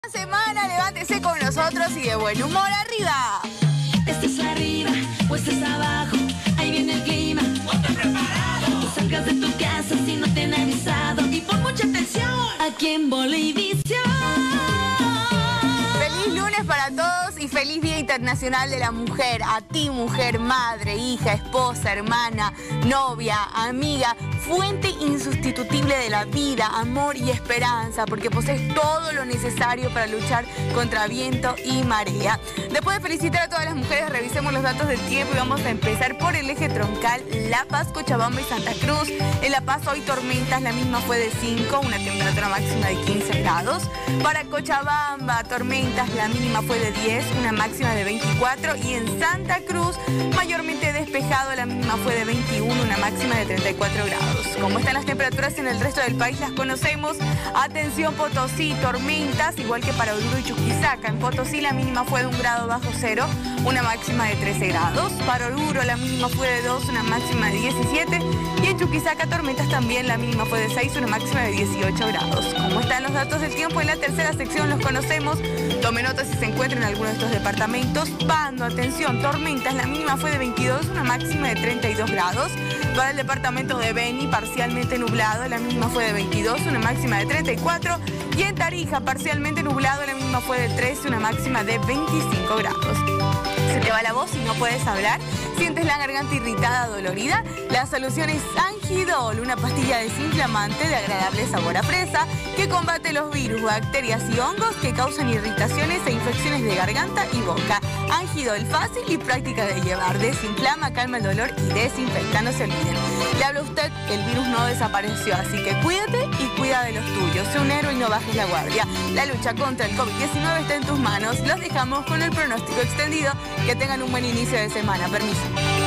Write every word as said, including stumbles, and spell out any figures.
Semana, levántese con nosotros y de buen humor arriba. Estés arriba o estés abajo, ahí viene el clima. Ponte preparado. No salgas de tu casa si no te han avisado. Y pon mucha atención aquí en Bolivisión. Feliz lunes para todos y feliz Día Internacional de la Mujer. A ti, mujer, madre, hija, esposa, hermana, novia, amiga, fuente insustituible de la vida, amor y esperanza, porque posees todo lo necesario para luchar contra viento y marea. Después de felicitar a todas las mujeres, revisemos los datos del tiempo y vamos a empezar por el eje troncal, La Paz, Cochabamba y Santa Cruz. En La Paz hoy tormentas, la misma fue de cinco, una temperatura máxima de quince grados. Para Cochabamba, tormentas, la mínima fue de diez, una máxima de veinticuatro. Y en Santa Cruz, mayormente despejado, la mínima fue de veintiuno, una máxima de treinta y cuatro grados. ¿Cómo están las temperaturas en el resto del país? Las conocemos. Atención Potosí, tormentas, igual que para Oruro y Chuquisaca. En Potosí la mínima fue de un grado bajo cero, una máxima de trece grados. Para Oruro la mínima fue de dos, una máxima de diecisiete. Y en Chuquisaca tormentas también, la mínima fue de seis, una máxima de dieciocho grados. ¿Cómo están los datos del tiempo? En la tercera sección los conocemos. Tome nota si se encuentran en alguno de estos departamentos. Pando, atención, tormentas, la mínima fue de veintidós, una máxima de treinta y dos grados. Para el departamento de Beni, parcialmente nublado, la mínima fue de veintidós, una máxima de treinta y cuatro. Y en Tarija, parcialmente nublado, la mínima fue de trece, una máxima de veinticinco grados. ¿Se te va la voz y no puedes hablar? ¿Sientes la garganta irritada, dolorida? La solución es Angidol, una pastilla desinflamante de agradable sabor a fresa que combate los virus, bacterias y hongos que causan irritaciones e infecciones de garganta y boca. Angidol, fácil y práctica de llevar. Desinflama, calma el dolor y desinfecta. No se olviden. Le habla a usted que el virus no desapareció, así que cuídate y cuida de los tuyos. Sé un héroe y no bajes la guardia. La lucha contra el COVID diecinueve está en tus manos. Los dejamos con el pronóstico extendido. Que tengan un buen inicio de semana. Permiso.